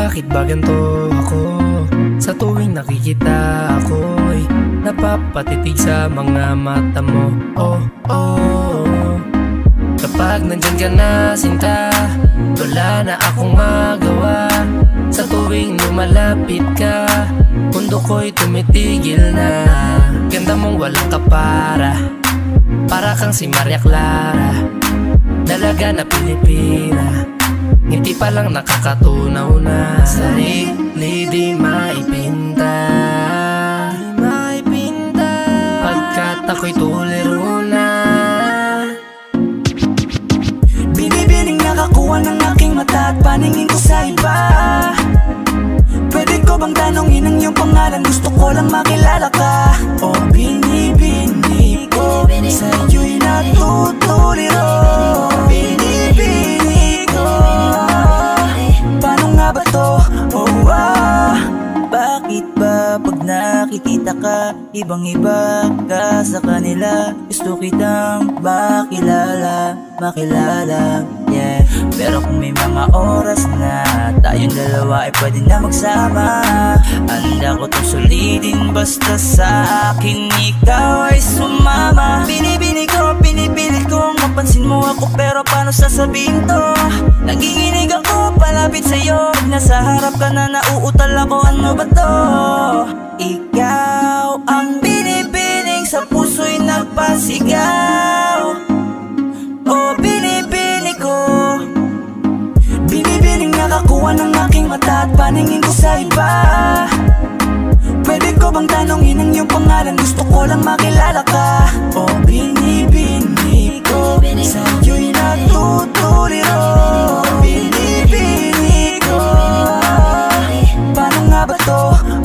Bakit ba ganito ako? Sa tuwing nakikita ako'y napapatitig sa mga mata mo. Oh, oh. Kapag nandyan ka na sinta, wala na akong magawa. Sa tuwing lumalapit ka, mundo ko'y tumitigil na. Ganda mong walang kapara, para kang si Maria Clara, dalaga na Pilipina. Ngiti pa lang nakakatunaw na. Sarili di maipinta, pagkat ako'y tuliro na. Binibining nakakuha ng aking mata at paningin ko sa iba. Pwede ko bang tanongin ang iyong pangalan? Gusto ko lang makilala ka. O binibini ko, sa iyo'y natutuliro. Binibini ko, paano nga ba to? Oh, bakit ba pag nakikita ka, ibang-iba ka sa kanila? Gusto kitang makilala, yeah. Pero kung may mga oras na tayong dalawa ay pwede na magsama, handa ko itong sulitin basta sa akin ikaw ay sumama. Binibini ko, pinipilit kong mapansin mo ako, pero paano sasabihin to? Nanginginig ako palapit sa'yo, pag nasa harap ka na nauutal ako, ano ba to? Ikaw ang binibining sa puso'y nagpasigaw. Oh, binibini ko, binibining nakakuha ng aking mata at paningin ko sa iba. Pwede ko bang tanongin ang iyong pangalan? Gusto ko lang makilala ka. Oh, binibini ko, sa iyo'y natutuliro. Binibini ko, paano nga ba to?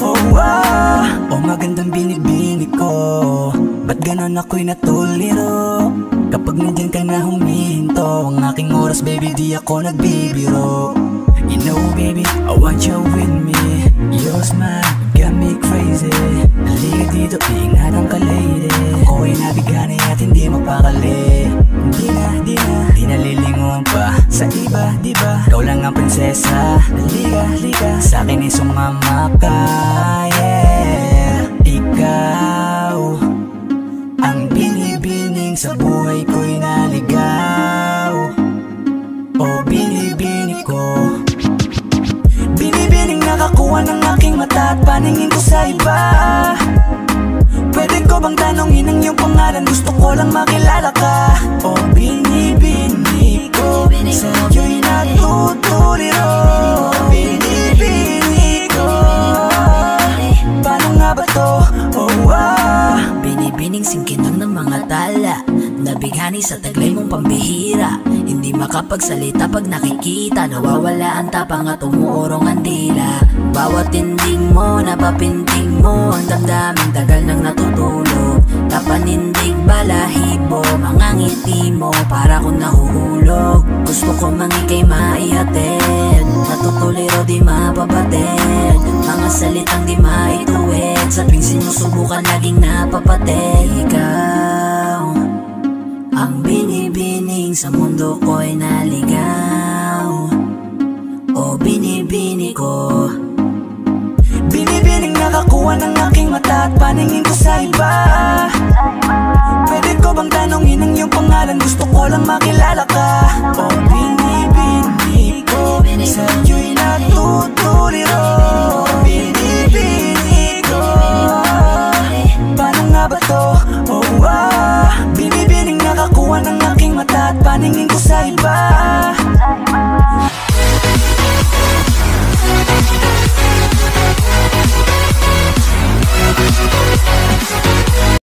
Oh, magandang binibini ko, ba't ganon ako'y natuliro? Kapag nandyan ka na huminto, ang aking oras baby di ako nagbibiro. You know baby, I want you with me. Your smile got me crazy. Halika dito, ingatan ka lady. Ako'y nabigani at hindi mapakali. Di na lilingon pa sa iba, diba? Ikaw lang ang prinsesa. Halika, sa akin ay sumama ka, yeah. Ikaw ang binibining sa buhay ko'y naligaw. Oh, binibini ko, binibining nakakuha ng aking mata at paningin ko sa iba. Pwede ko bang tanongin ang iyong pangalan? Gusto ko lang makilala ka. Oh, binibini ko, sa iyo'y natutuliro. Binibini ko, paano nga ba to? Oh, binibining singkinang ng mga tala, nabighani sa taglay mong pambihira. Hindi makapagsalita pag nakikita, nawawala ang tapang at umuurong ang dila. Bawat tinding mo, napapinting mo, ang damdaming tagal nang natutulog. Kapanindig balahibo, mga ngiti mo, para kong nahuhulog. Gusto ko mangikay maihatid, natutuliro di mapabatid. Mga salitang di maituwid, sa tuwing sinusubukan laging napapatid. Ikaw ang binibining sa mundo ko'y naligaw. O binibini ko, binibining nakakuha ng aking mata at paningin ko sa iba. Pwede ko bang tanongin ang iyong pangalan? Gusto ko lang makilala ka.